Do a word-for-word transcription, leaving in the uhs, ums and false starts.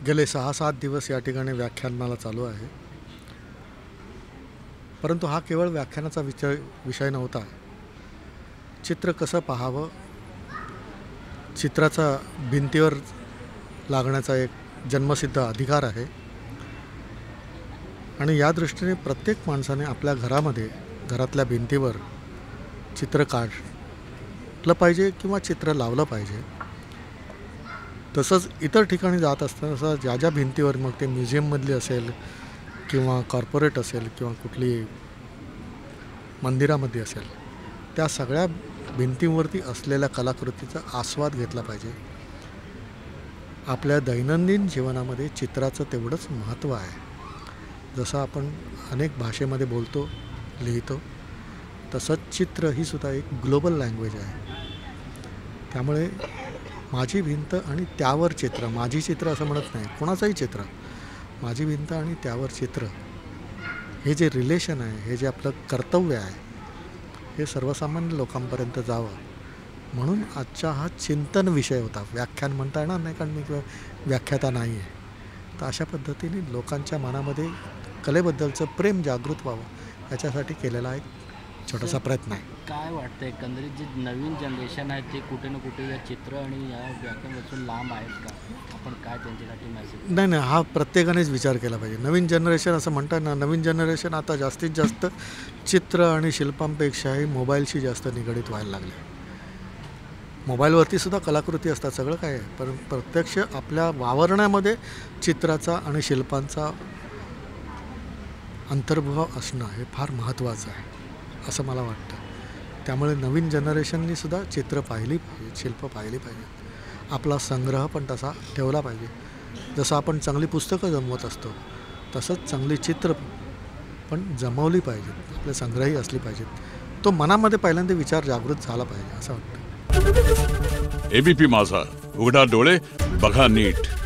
गेले सहा सात दिवस या ठिकाणी व्याख्यानमाला चालू आहे. परंतु हा केवळ व्याख्यानाचा विषय विषय नव्हता. चित्र कसं पाहावं, चित्राचा भिंतीवर लागण्याचा एक जन्मसिद्ध अधिकार आहे आणि या दृष्टीने प्रत्येक माणसाने आपल्या घरामध्ये घरातल्या भिंतीवर चित्र काढलं पाहिजे किंवा चित्र लावलं पाहिजे. तसंच इतर ठिकाणी जात असताना ज्या ज्या भिंतीवर, मग ते म्युझियममधली असेल किंवा कॉर्पोरेट असेल किंवा कुठली मंदिरामध्ये असेल, त्या सगळ्या भिंतींवरती असलेल्या कलाकृतीचा आस्वाद घेतला पाहिजे. आपल्या दैनंदिन जीवनामध्ये चित्राचं तेवढंच महत्त्व आहे. जसं आपण अनेक भाषेमध्ये बोलतो, लिहितो, तसंच चित्र ही सुद्धा एक ग्लोबल लँग्वेज आहे. त्यामुळे माझी भिंत आणि त्यावर चित्र, माझी चित्र असं म्हणत नाही, कोणाचंही चित्र, माझी भिंत आणि त्यावर चित्र, हे जे रिलेशन आहे, हे जे आपलं कर्तव्य आहे, हे सर्वसामान्य लोकांपर्यंत जावं म्हणून आजचा हा चिंतन विषय होता. व्याख्यान म्हणता येणार नाही कारण मी व्याख्याता नाही आहे. तर अशा पद्धतीने लोकांच्या मनामध्ये कलेबद्दलचं प्रेम जागृत व्हावं याच्यासाठी केलेला एक छोटासा प्रयत्न आहे. काय वाटतं एकंदरीत जे नवीन जनरेशन आहे ते कुठे ना कुठे या चित्र आणि या व्याख्यानापासून लांब आहेत का? आपण काय त्यांच्यासाठी मेसेज? नाही नाही हा प्रत्येकानेच विचार केला पाहिजे. नवीन जनरेशन असं म्हणतात ना, नवीन जनरेशन आता जास्तीत जास्त चित्र आणि शिल्पांपेक्षाही मोबाईलशी जास्त निगडीत व्हायला लागले. मोबाईलवरती सुद्धा कलाकृती असतात, सगळं काय आहे, पण प्रत्यक्ष आपल्या वावरण्यामध्ये चित्राचा आणि शिल्पांचा अंतर्भाव असणं हे फार महत्त्वाचं आहे असं मला वाटतं. त्यामुळे नवीन जनरेशननी सुद्धा चित्र पाहिली पाहिजे, शिल्प पाहिली पाहिजे, आपला संग्रह पण तसा ठेवला पाहिजे. जसं आपण चांगली पुस्तकं जमवत असतो तसंच चांगली चित्र पण जमवली पाहिजेत, आपले संग्रही असली पाहिजेत. तो मनामध्ये पहिल्यांदा विचार जागृत झाला पाहिजे असं वाटतं. एबीपी माझा, उघडा डोळे बघा नीट.